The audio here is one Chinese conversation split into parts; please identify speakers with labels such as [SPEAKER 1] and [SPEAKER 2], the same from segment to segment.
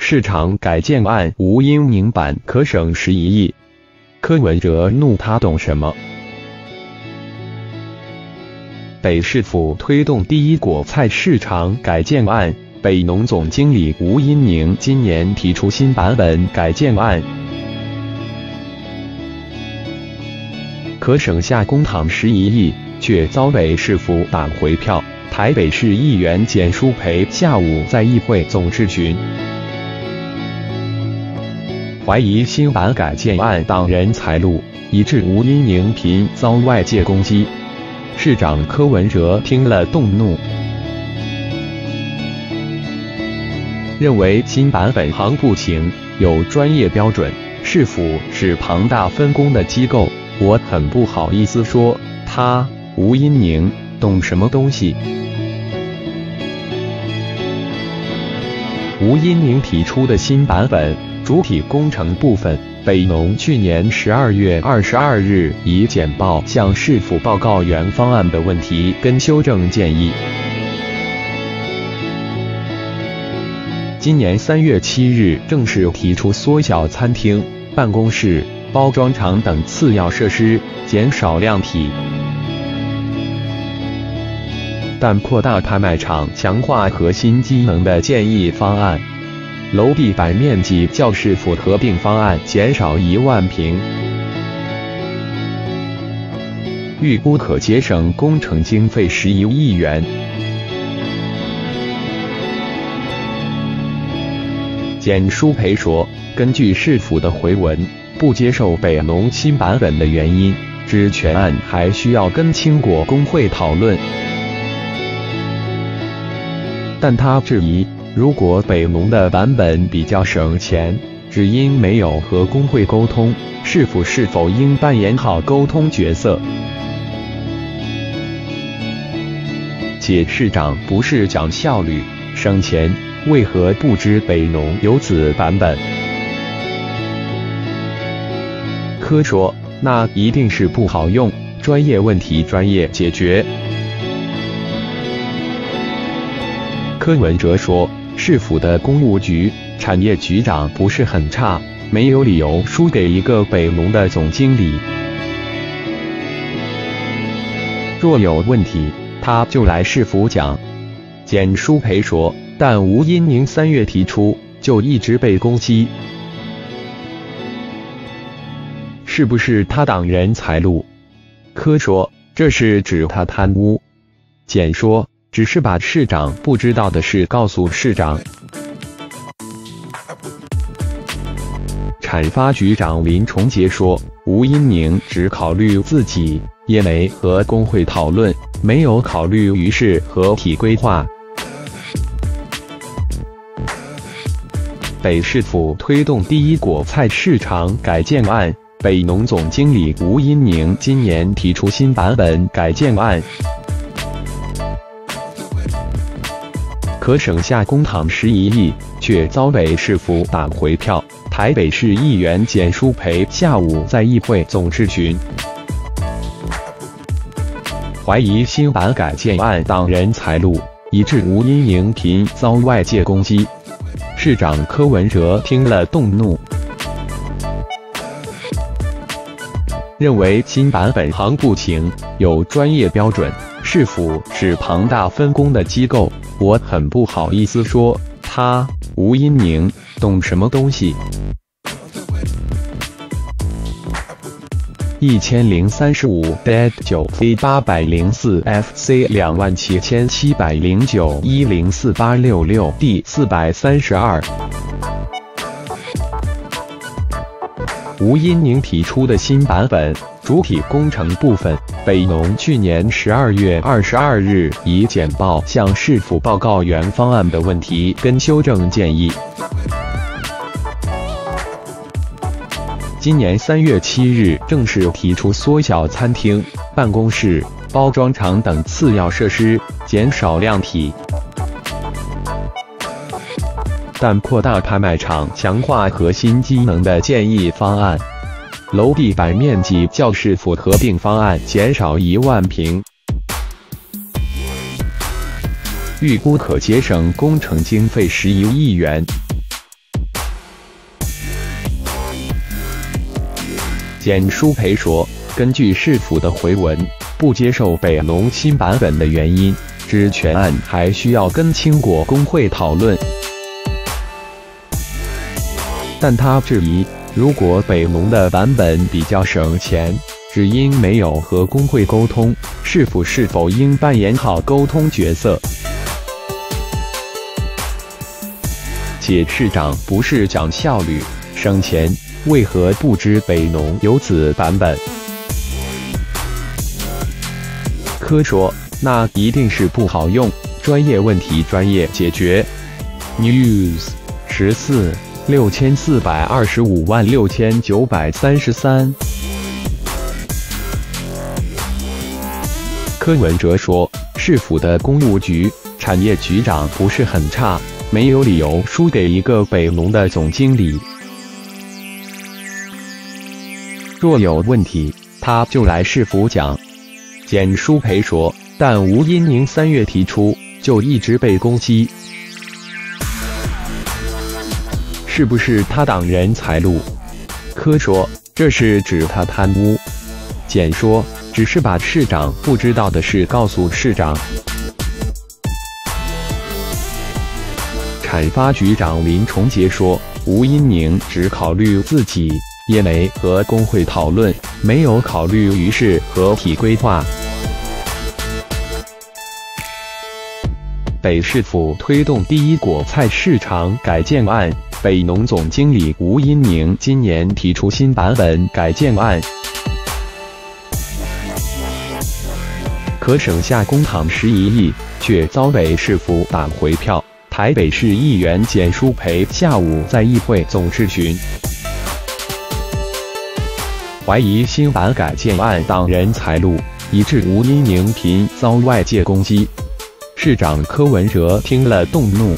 [SPEAKER 1] 市场改建案吴英宁版可省11亿。柯文哲怒他懂什么？北市府推动第一果菜市场改建案，北农总经理吴英宁今年提出新版本改建案，可省下公帑11亿，却遭北市府打回票。台北市议员简舒培下午在议会总质询，怀疑新版改建案挡人财路，以致吴英宁频遭外界攻击。市长柯文哲听了动怒，认为新版本行不行，有专业标准，市府是庞大分工的机构，我很不好意思说他吴英宁懂什么东西。吴英宁提出的新版本主体工程部分，北农去年12月22日以简报向市府报告原方案的问题跟修正建议。今年3月7日正式提出缩小餐厅、办公室、包装厂等次要设施，减少量体，但扩大拍卖场、强化核心机能的建议方案。楼地板面积较市府合并方案减少1万平，预估可节省工程经费11亿元。简舒培说，根据市府的回文，不接受北农新版本的原因，指全案还需要跟青果工会讨论。但他质疑，如果北农的版本比较省钱，只因没有和工会沟通，市府是否应扮演好沟通角色？且市长不是讲效率、省钱，为何不知北农有此版本？柯说，那一定是不好用，专业问题专业解决。柯文哲说，市府的公务局、产业局长不是很差，没有理由输给一个北农的总经理。若有问题，他就来市府讲。简舒培说，但吴英宁3月提出，就一直被攻击，是不是他挡人财路？柯说，这是指他贪污。简说，只是把市长不知道的事告诉市长。产发局长林崇杰说，吴英宁只考虑自己，也没和工会讨论，没有考虑于市合体规划。北市府推动第一果菜市场改建案，北农总经理吴英宁今年提出新版本改建案，可省下公帑11亿，却遭北市府打回票。台北市议员简舒培下午在议会总质询，怀疑新版改建案挡人财路，以致吴英宁频遭外界攻击。市长柯文哲听了动怒，认为新版本行不行，有专业标准，市府是庞大分工的机构，我很不好意思说他吴英宁懂什么东西。1035 DED 9 804 FC 27709 104866 第432。吴英宁提出的新版本主体工程部分，北农去年12月22日以简报向市府报告原方案的问题跟修正建议。今年3月7日正式提出缩小餐厅、办公室、包装厂等次要设施，减少量体，但扩大拍卖场、强化核心机能的建议方案。楼地板面积较市府合并方案减少1万平，预估可节省工程经费11亿元。 简书培说，根据市府的回文，不接受北农新版本的原因，指全案还需要跟青果工会讨论。但他质疑，如果北农的版本比较省钱，只因没有和工会沟通，市府是否应扮演好沟通角色？且市长不是讲效率、省钱，为何不知北农有此版本？科说，那一定是不好用，专业问题专业解决。News 14,64256933。柯文哲说，市府的公务局、产业局长不是很差，没有理由输给一个北农的总经理。若有问题，他就来市府讲。简书培说，但吴音宁3月提出，就一直被攻击，是不是他挡人财路？柯说，这是指他贪污。简说，只是把市长不知道的事告诉市长。产发局长林崇杰说，吴音宁只考虑自己，也没和工会讨论，没有考虑于是合体规划。北市府推动第一果菜市场改建案，北农总经理吴音宁今年提出新版本改建案，可省下公帑11亿，却遭北市府打回票。台北市议员简书培下午在议会总质询，怀疑新版改建案挡人财路，以致吴音宁频遭外界攻击。市长柯文哲听了动怒，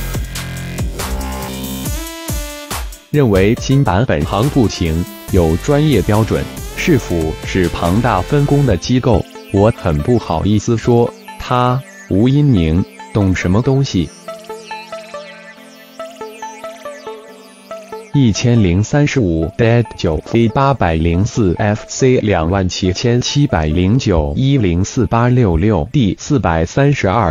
[SPEAKER 1] 认为新版本行不行，有专业标准，市府是庞大分工的机构，我很不好意思说他吴音宁懂什么东西。1035 DED 9 804 FC 27709 104866 第432。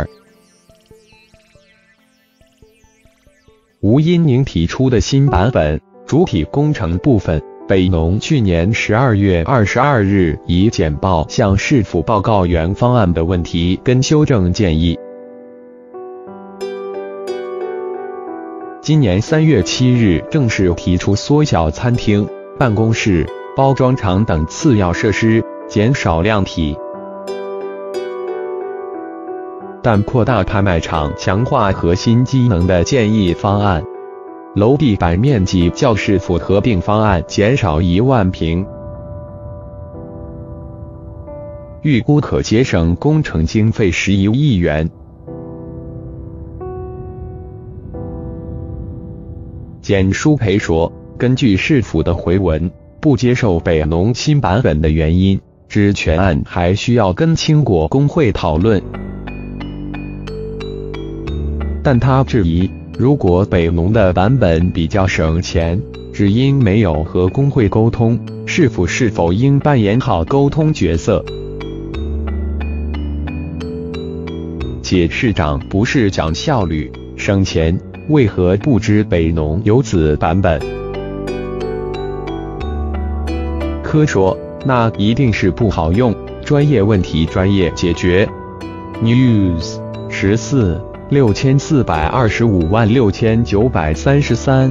[SPEAKER 1] 吴音宁提出的新版本主体工程部分，北农去年12月22日以简报向市府报告原方案的问题跟修正建议。今年3月7日正式提出缩小餐厅、办公室、包装厂等次要设施，减少量体，但扩大拍卖场、强化核心机能的建议方案。楼地板面积较市府合并方案减少1万平，预估可节省工程经费11亿元。简书培说，根据市府的回文，不接受北农新版本的原因，指全案还需要跟青果工会讨论。但他质疑，如果北农的版本比较省钱，只因没有和工会沟通，市府是否应扮演好沟通角色？且市长不是讲效率、省钱，为何不知北农有此版本？柯说，那一定是不好用，专业问题专业解决。News 14,64256933。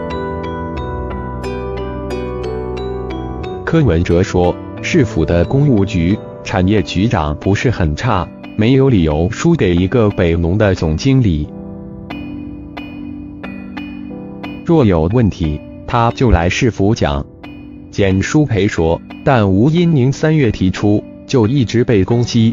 [SPEAKER 1] 柯文哲说，市府的公务局、产业局长不是很差，没有理由输给一个北农的总经理。若有问题，他就来市府讲。简书培说，但吴音宁3月提出，就一直被攻击，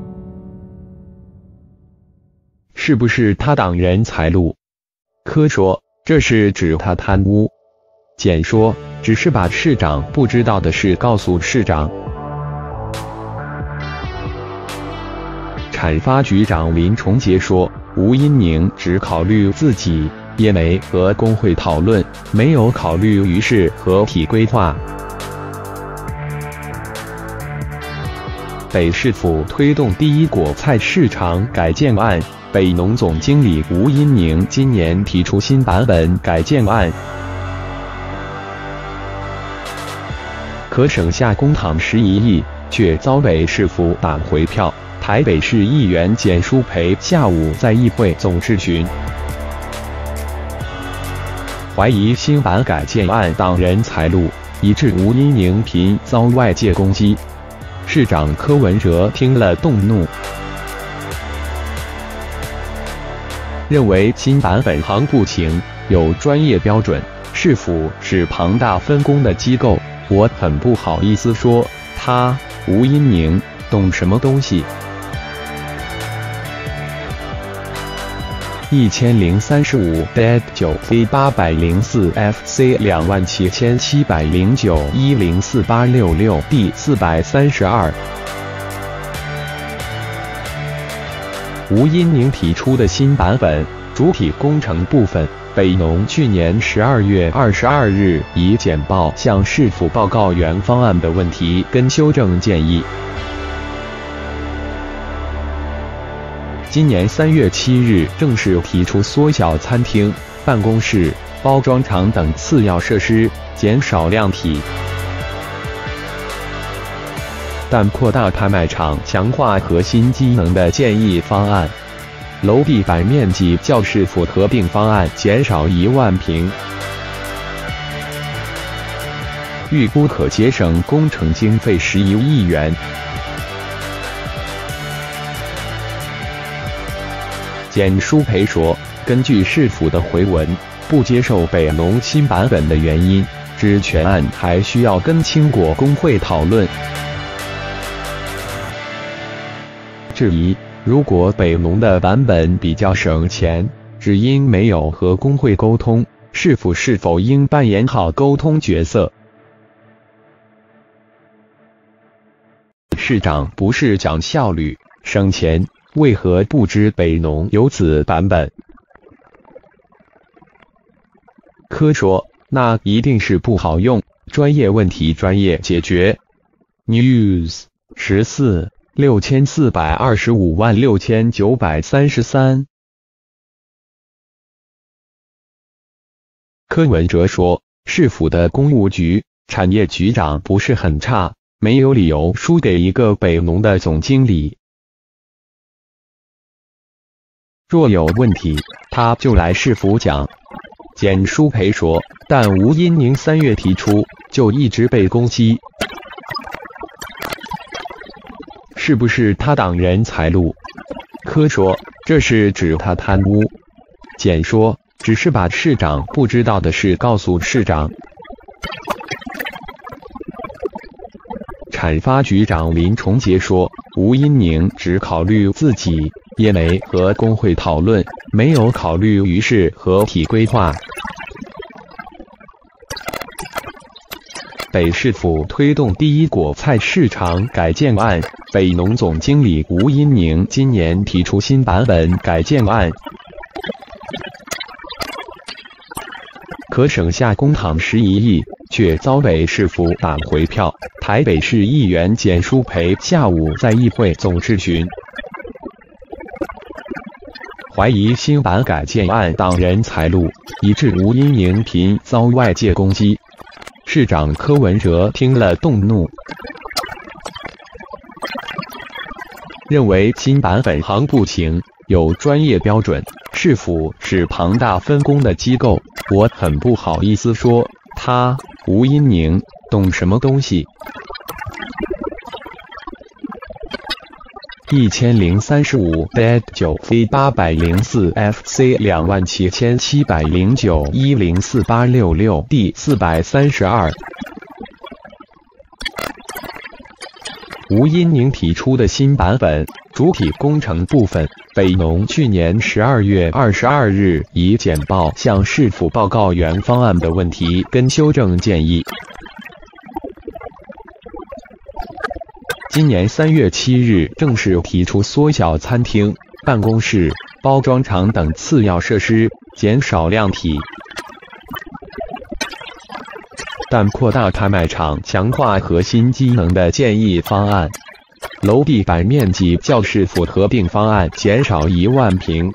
[SPEAKER 1] 是不是他挡人财路？柯说，这是指他贪污。简说，只是把市长不知道的事告诉市长。产发局长林崇杰说，吴音宁只考虑自己，也没和工会讨论，没有考虑于是合体规划。 北市府推动第一果菜市场改建案，北农总经理吴荫宁今年提出新版本改建案，可省下公帑11亿，却遭北市府打回票。台北市议员简舒培下午在议会总质询，怀疑新版改建案挡人财路，以致吴荫宁频遭外界攻击。市长柯文哲听了动怒，认为新版本行不行，有专业标准，市府是庞大分工的机构，我很不好意思说他吴荫宁懂什么东西。1035 DED 9 804 FC 27709 104866 第432。吴荫宁提出的新版本主体工程部分，北农去年12月22日以简报向市府报告原方案的问题跟修正建议。今年3月7日正式提出缩小餐厅、办公室、包装厂等次要设施，减少量体，但扩大拍卖场、强化核心机能的建议方案。楼地板面积较市府合并方案减少1万平，预估可节省工程经费11亿元。简舒培说，根据市府的回文，不接受北农新版本的原因，指全案还需要跟青果工会讨论。质疑，如果北农的版本比较省钱，只因没有和工会沟通，市府是否应扮演好沟通角色？市长不是讲效率、省钱，为何不知北农有此版本？柯说，那一定是不好用，专业问题专业解决。News 14 64256933。柯文哲说，市府的公务局、产业局长不是很差，没有理由输给一个北农的总经理。若有问题，他就来市府讲。简舒培说，但吴荫宁3月提出，就一直被攻击，是不是他挡人财路？柯说，这是指他贪污。简说，只是把市长不知道的事告诉市长。产发局长林崇杰说，吴荫宁只考虑自己，也没和工会讨论，没有考虑于是合体规划。北市府推动第一果菜市场改建案，北农总经理吴荫宁今年提出新版本改建案，可省下公帑11亿，却遭北市府打回票。台北市议员简舒培下午在议会总质询，怀疑新版改建案挡人财路，以致吴荫宁频遭外界攻击。市长柯文哲听了动怒，认为新版本行不行，有专业标准，市府是庞大分工的机构，我很不好意思说他吴荫宁懂什么东西。1035 DED 9 804 FC 27709 104866 第432。吴荫宁提出的新版本主体工程部分，北农去年12月22日以简报向市府报告原方案的问题跟修正建议。今年3月7日正式提出缩小餐厅、办公室、包装厂等次要设施，减少量体，但扩大拍卖场、强化核心机能的建议方案。 楼地板面积较市府合并方案减少1万平，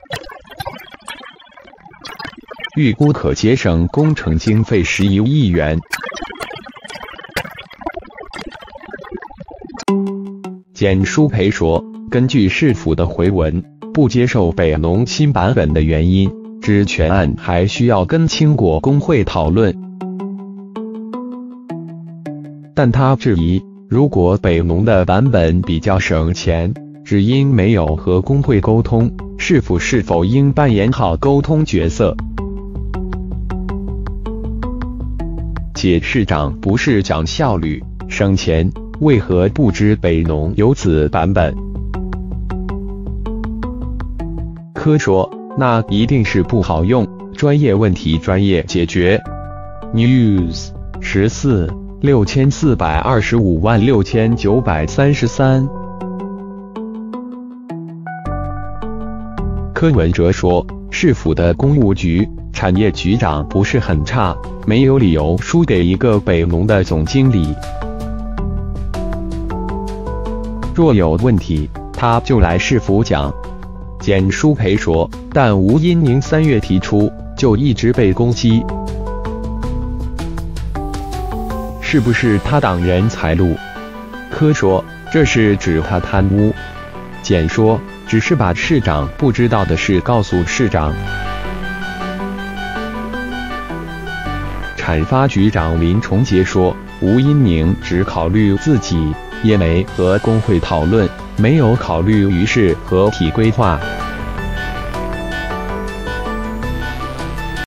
[SPEAKER 1] 预估可节省工程经费11亿元。简书培说，根据市府的回文，不接受北农新版本的原因，指全案还需要跟青果工会讨论。但他质疑，如果北农的版本比较省钱，只因没有和工会沟通，市府是否应扮演好沟通角色？且市长不是讲效率、省钱，为何不知北农有此版本？柯说，那一定是不好用，专业问题专业解决。News 14,64256933。柯文哲说，市府的公务局、产业局长不是很差，没有理由输给一个北农的总经理。若有问题，他就来市府讲。简书培说，但吴音宁3月提出，就一直被攻击。是不是他挡人财路？柯说，这是指他贪污。简说，只是把市长不知道的事告诉市长。产发局长林崇杰说，吴音宁只考虑自己，也没和工会讨论，没有考虑于市和体规划。